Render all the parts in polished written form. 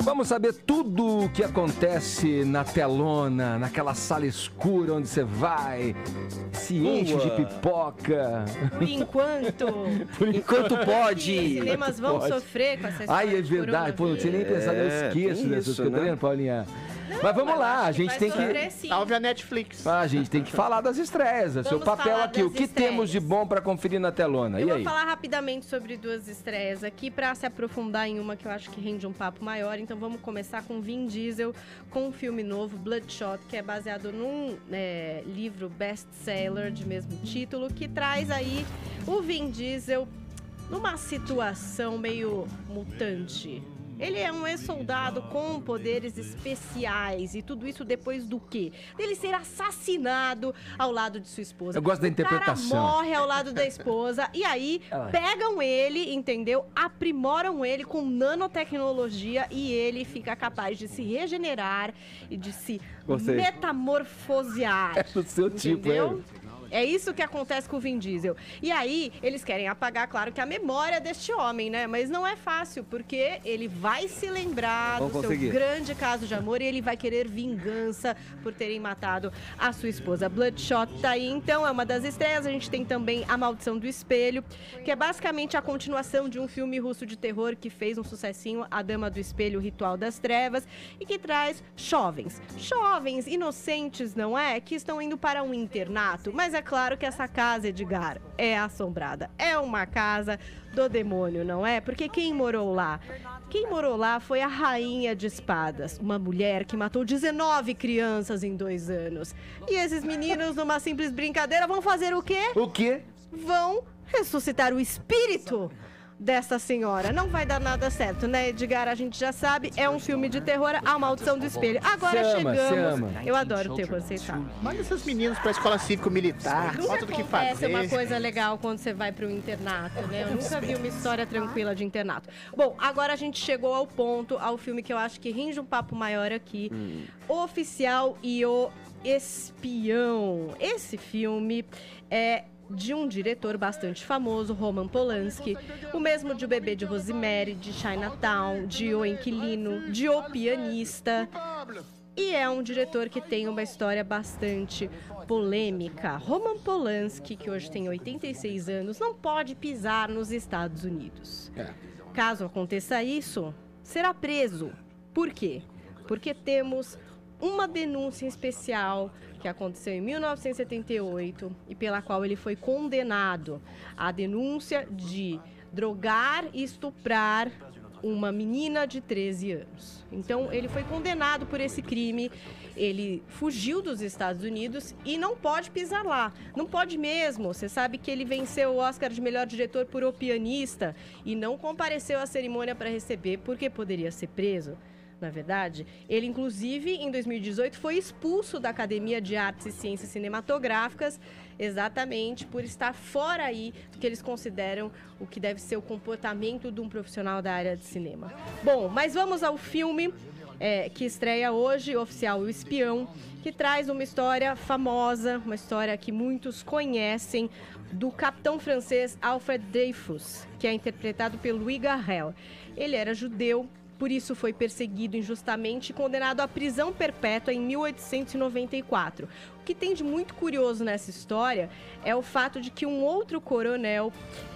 Vamos saber tudo o que acontece na telona, naquela sala escura onde você vai, se enche de pipoca. Por enquanto. Enquanto pode. Os cinemas vão sofrer com essa história. Ai, é verdade. Pô, não tinha nem pensado, eu esqueço dessas coisas, né, Paulinha? Mas vamos lá, a gente tem que... Salve a Netflix. A gente tem que falar das estreias. Seu papel aqui, o que temos de bom pra conferir na telona? Eu E aí? vou falar rapidamente sobre duas estreias aqui pra se aprofundar em uma que eu acho que rende um papo maior. Então vamos começar com Vin Diesel, com um filme novo, Bloodshot, que é baseado num livro best-seller de mesmo título, que traz aí o Vin Diesel numa situação meio mutante. Ele é um ex-soldado com poderes especiais. E tudo isso depois do quê? Dele ser assassinado ao lado de sua esposa. Eu gosto da interpretação. O cara morre ao lado da esposa. E aí, pegam ele, entendeu? Aprimoram ele com nanotecnologia. E ele fica capaz de se regenerar e de se metamorfosear. É do seu tipo, É isso que acontece com o Vin Diesel. E aí, eles querem apagar, claro, que a memória deste homem, né? Mas não é fácil, porque ele vai se lembrar do seu grande caso de amor e ele vai querer vingança por terem matado a sua esposa. Bloodshot tá aí, então, é uma das estreias. A gente tem também A Maldição do Espelho, que é basicamente a continuação de um filme russo de terror que fez um sucessinho, A Dama do Espelho, o Ritual das Trevas, e que traz jovens inocentes, não é? Que estão indo para um internato, mas é claro que essa casa, Edgar, é assombrada. É uma casa do demônio, não é? Porque quem morou lá? Quem morou lá foi a Rainha de Espadas, uma mulher que matou 19 crianças em 2 anos. E esses meninos, numa simples brincadeira, vão fazer o quê? O quê? Vão ressuscitar o espírito dessa senhora. Não vai dar nada certo, né, Edgar? A gente já sabe, é um filme de terror, A Maldição do Espelho. Agora chegamos... Eu adoro terror, vocês sabem. Manda esses meninos pra escola cívico-militar, falta do que fazer. Essa é uma coisa legal quando você vai para um internato, né? Eu nunca vi uma história tranquila de internato. Bom, agora a gente chegou ao ponto, ao filme que eu acho que rende um papo maior aqui. Oficial e o Espião. Esse filme é de um diretor bastante famoso, Roman Polanski, o mesmo de O Bebê de Rosemary, de Chinatown, de O Inquilino, de O Pianista. E é um diretor que tem uma história bastante polêmica. Roman Polanski, que hoje tem 86 anos, não pode pisar nos Estados Unidos. Caso aconteça isso, será preso. Por quê? Porque temos uma denúncia especial que aconteceu em 1978 e pela qual ele foi condenado. A denúncia de drogar e estuprar uma menina de 13 anos. Então, ele foi condenado por esse crime. Ele fugiu dos Estados Unidos e não pode pisar lá. Não pode mesmo. Você sabe que ele venceu o Oscar de melhor diretor por O Pianista e não compareceu à cerimônia para receber porque poderia ser preso. Na verdade, ele, inclusive, em 2018, foi expulso da Academia de Artes e Ciências Cinematográficas, exatamente por estar fora aí do que eles consideram o que deve ser o comportamento de um profissional da área de cinema. Bom, mas vamos ao filme que estreia hoje, Oficial e o Espião, que traz uma história famosa, uma história que muitos conhecem, do capitão francês Alfred Dreyfus, que é interpretado pelo Louis Garrel. Ele era judeu, por isso foi perseguido injustamente e condenado à prisão perpétua em 1894. O que tem de muito curioso nessa história é o fato de que um outro coronel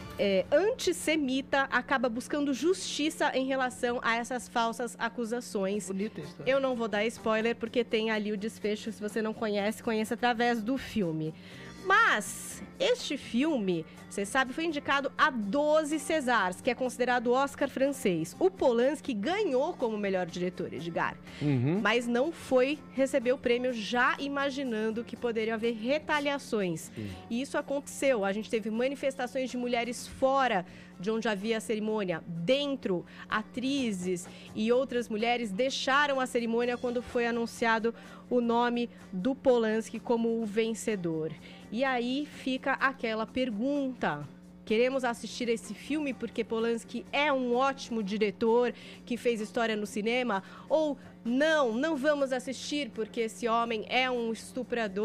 antissemita acaba buscando justiça em relação a essas falsas acusações. Bonita história. Eu não vou dar spoiler porque tem ali o desfecho, se você não conhece, conheça através do filme. Mas este filme, você sabe, foi indicado a 12 Césars, que é considerado o Oscar francês. O Polanski ganhou como melhor diretor, Edgar. Mas não foi receber o prêmio já imaginando que poderia haver retaliações. E isso aconteceu. A gente teve manifestações de mulheres fora de onde havia a cerimônia. Dentro, atrizes e outras mulheres deixaram a cerimônia quando foi anunciado o nome do Polanski como o vencedor. E aí fica aquela pergunta: queremos assistir esse filme porque Polanski é um ótimo diretor que fez história no cinema? Ou não vamos assistir porque esse homem é um estuprador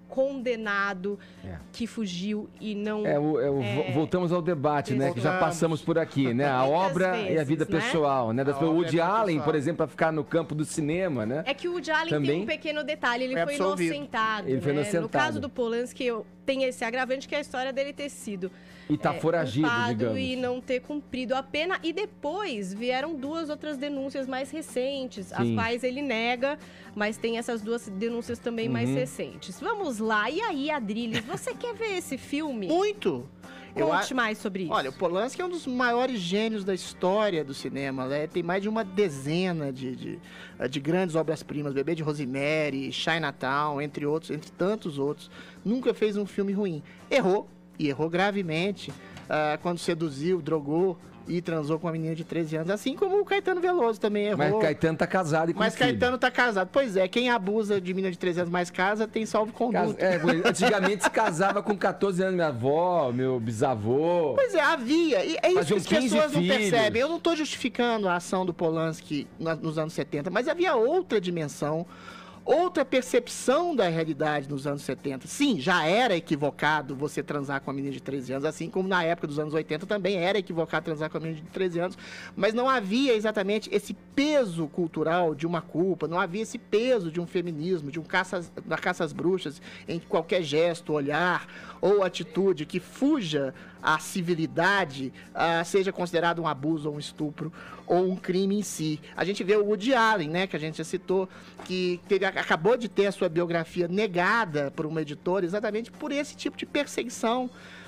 condenado que fugiu e não... Voltamos ao debate, né? Que já passamos por aqui, né? A obra e a vida pessoal, né? O Woody Allen, por exemplo, para ficar no campo do cinema, né? É que o Woody Allen tem um pequeno detalhe, ele foi inocentado. Ele foi inocentado. No caso do Polanski, tem esse agravante que é a história dele ter sido... E tá foragido, digamos. E não ter cumprido a pena. E depois vieram 2 outras denúncias mais recentes, as quais ele nega, mas tem essas 2 denúncias também mais recentes. Vamos lá. E aí, Adriles, você quer ver esse filme? Muito! Conte mais sobre isso. Olha, o Polanski é um dos maiores gênios da história do cinema, né? Tem mais de uma dezena de grandes obras-primas. Bebê de Rosemary, Chinatown, entre tantos outros. Nunca fez um filme ruim. Errou. E errou gravemente quando seduziu, drogou e transou com uma menina de 13 anos. Assim como o Caetano Veloso também errou. Mas Caetano tá casado e com filho. Caetano tá casado. Pois é, quem abusa de menina de 13 anos mais casa tem salvo-conduto. Antigamente se casava com 14 anos, minha avó, meu bisavô. Pois é, havia. E é isso que as pessoas não filhos. percebem. Eu não tô justificando a ação do Polanski nos anos 70, mas havia outra dimensão, outra percepção da realidade nos anos 70. Sim, já era equivocado você transar com uma menina de 13 anos, assim como na época dos anos 80 também era equivocado transar com uma menina de 13 anos, mas não havia exatamente esse peso cultural de uma culpa, não havia esse peso de um feminismo, de da caça às bruxas, em que qualquer gesto, olhar ou atitude que fuja à civilidade seja considerado um abuso ou um estupro ou um crime em si. A gente vê o Woody Allen, né, que a gente já citou, que acabou de ter a sua biografia negada por uma editora exatamente por esse tipo de perseguição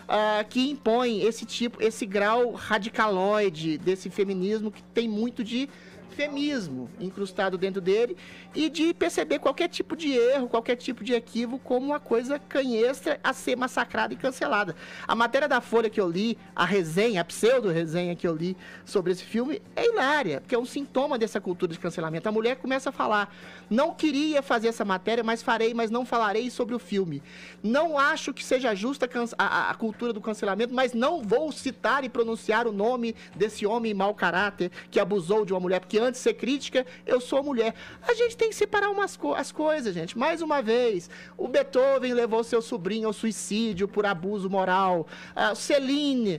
que impõe esse grau radicaloide desse feminismo que tem muito de feminismo incrustado dentro dele e de perceber qualquer tipo de erro, qualquer tipo de equívoco como uma coisa canhestra a ser massacrada e cancelada. A matéria da Folha que eu li, a resenha, a pseudo-resenha que eu li sobre esse filme é hilária, porque é um sintoma dessa cultura de cancelamento. A mulher começa a falar, não queria fazer essa matéria, mas farei, mas não falarei sobre o filme. Não acho que seja justa a cultura do cancelamento, mas não vou citar e pronunciar o nome desse homem mau caráter que abusou de uma mulher, porque antes de ser crítica, eu sou mulher. A gente tem que separar as coisas, gente. Mais uma vez, o Beethoven levou seu sobrinho ao suicídio por abuso moral. Celine,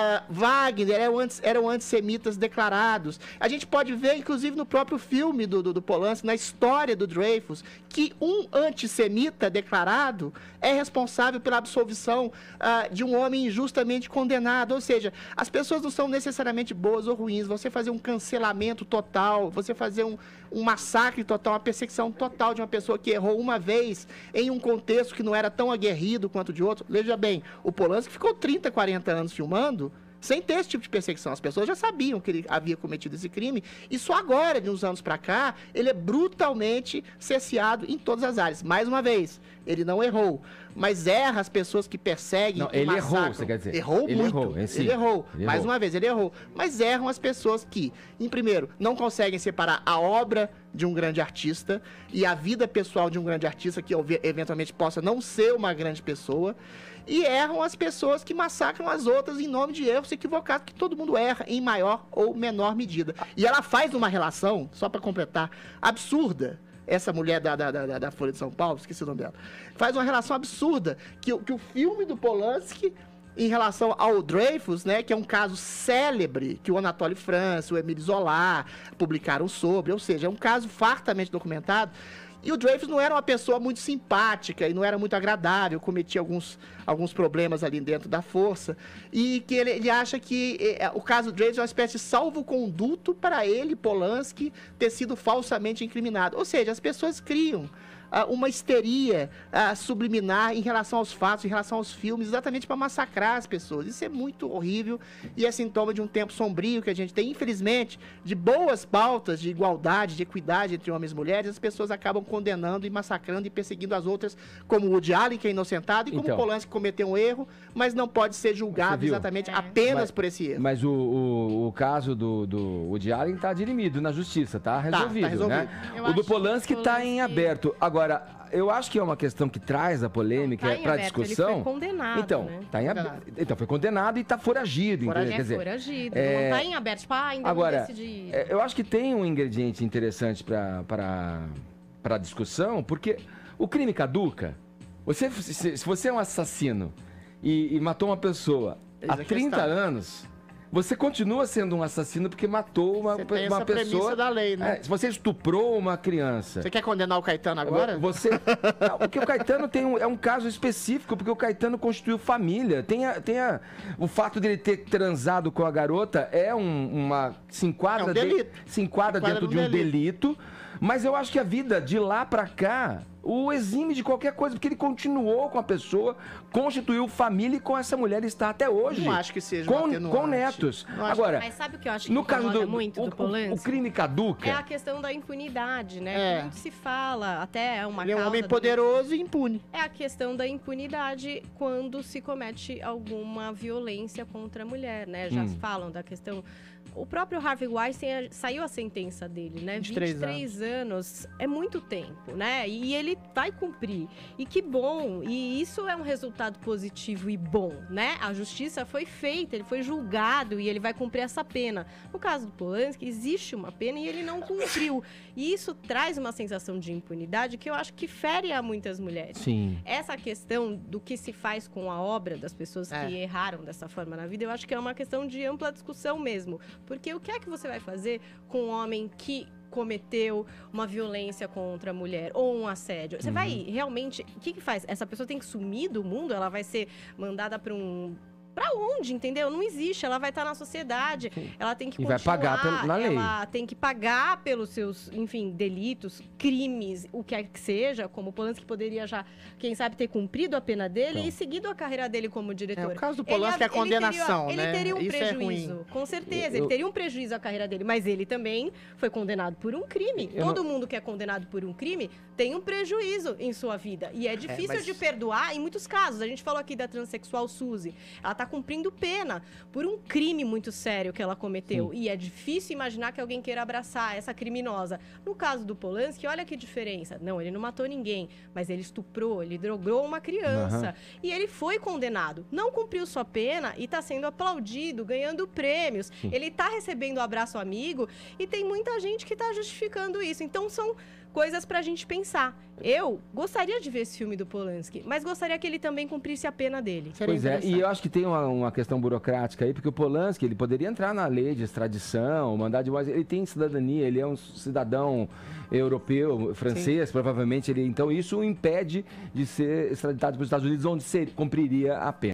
Wagner eram antissemitas declarados. A gente pode ver, inclusive, no próprio filme do Polanski, na história do Dreyfus, que um antissemita declarado é responsável pela absolvição de um homem injustamente condenado. Ou seja, as pessoas não são necessariamente boas ou ruins. Você fazer um cancelamento total, você fazer um massacre total, uma perseguição total de uma pessoa que errou uma vez em um contexto que não era tão aguerrido quanto de outro. Veja bem, o Polanski ficou 30, 40 anos filmando sem ter esse tipo de perseguição. As pessoas já sabiam que ele havia cometido esse crime e só agora, de uns anos para cá, ele é brutalmente cerceado em todas as áreas. Mais uma vez, ele não errou, mas erra as pessoas que perseguem. Não, ele errou, você quer dizer. Errou muito. Ele errou. Mais uma vez, ele errou. Mas erram as pessoas que, em primeiro, não conseguem separar a obra de um grande artista e a vida pessoal de um grande artista que eventualmente possa não ser uma grande pessoa. E erram as pessoas que massacram as outras em nome de erros equivocados, que todo mundo erra em maior ou menor medida. E ela faz uma relação, só para completar, absurda. Essa mulher da Folha de São Paulo, esqueci o nome dela, faz uma relação absurda, que o filme do Polanski, em relação ao Dreyfus, né, que é um caso célebre, que o Anatole France, o Émile Zola publicaram sobre, ou seja, é um caso fartamente documentado. E o Dreyfus não era uma pessoa muito simpática e não era muito agradável, cometia alguns problemas ali dentro da força. E que ele acha que o caso Dreyfus é uma espécie de salvo-conduto para ele, Polanski, ter sido falsamente incriminado. Ou seja, as pessoas criam uma histeria subliminar em relação aos fatos, em relação aos filmes, exatamente para massacrar as pessoas. Isso é muito horrível e é sintoma de um tempo sombrio que a gente tem, infelizmente, de boas pautas de igualdade, de equidade entre homens e mulheres, as pessoas acabam condenando e massacrando e perseguindo as outras, como o Woody Allen, que é inocentado, e como o Polanski, que cometeu um erro, mas não pode ser julgado exatamente apenas por esse erro. Mas o caso do Woody Allen está dirimido na justiça, tá resolvido, tá resolvido. Né? O do Polanski está em aberto. Agora, eu acho que é uma questão que traz a polêmica para a discussão. Ele foi condenado, então, né? tá em então, foi condenado e está foragido. Quer dizer, foragido. Não está em aberto. Tipo, ainda agora, não decidi. Eu acho que tem um ingrediente interessante para a discussão, porque o crime caduca, Se você é um assassino e matou uma pessoa há 30 anos, você continua sendo um assassino porque matou uma essa pessoa. premissa da lei, né? Se você estuprou uma criança. Você quer condenar o Caetano agora? Porque o Caetano é um caso específico, porque o Caetano constituiu família. O fato dele ter transado com a garota se enquadra, delito. Se enquadra dentro de um delito. Mas eu acho que a vida de lá pra cá o exime de qualquer coisa, porque ele continuou com a pessoa, constituiu família e com essa mulher ele está até hoje. Não acho que seja com netos. Agora, mas sabe o que eu acho que no caso muito do Polanski? O crime caduca. É a questão da impunidade, né? Que muito se fala, até é uma Ele é um homem poderoso e impune. É a questão da impunidade quando se comete alguma violência contra a mulher, né? Já falam da questão... O próprio Harvey Weinstein saiu a sentença dele, né? 23 anos é muito tempo, né? E ele vai cumprir. E que bom! E isso é um resultado positivo e bom, né? A justiça foi feita, ele foi julgado e ele vai cumprir essa pena. No caso do Polanski, existe uma pena e ele não cumpriu. E isso traz uma sensação de impunidade que eu acho que fere a muitas mulheres. Sim. Essa questão do que se faz com a obra das pessoas que erraram dessa forma na vida, eu acho que é uma questão de ampla discussão mesmo. Porque o que é que você vai fazer com um homem que cometeu uma violência contra a mulher ou um assédio? Você vai realmente... O que faz? Essa pessoa tem que sumir do mundo? Ela vai ser mandada para Pra onde, entendeu? Não existe. Ela vai estar na sociedade. Ela tem que continuar. E vai pagar na lei. Ela tem que pagar pelos seus, enfim, delitos, crimes, o que é que seja, como o Polanski poderia já, quem sabe, ter cumprido a pena dele e seguido a carreira dele como diretor. O caso do Polanski é a condenação, né? Ele teria um Isso prejuízo, com certeza. Ele teria um prejuízo à carreira dele, mas ele também foi condenado por um crime. Todo mundo que é condenado por um crime tem um prejuízo em sua vida. E é difícil de perdoar em muitos casos. A gente falou aqui da transexual Suzy. Ela está cumprindo pena por um crime muito sério que ela cometeu. E é difícil imaginar que alguém queira abraçar essa criminosa. No caso do Polanski, olha que diferença. Não, ele não matou ninguém, mas ele estuprou, ele drogou uma criança. E ele foi condenado. Não cumpriu sua pena e está sendo aplaudido, ganhando prêmios. Ele está recebendo o abraço amigo e tem muita gente que está justificando isso. Então, são coisas pra gente pensar. Eu gostaria de ver esse filme do Polanski, mas gostaria que ele também cumprisse a pena dele. Pois é, e eu acho que tem uma questão burocrática aí, porque o Polanski, ele poderia entrar na lei de extradição, mandar de... Ele tem cidadania, ele é um cidadão europeu, francês, provavelmente. Então, isso o impede de ser extraditado para os Estados Unidos, onde cumpriria a pena.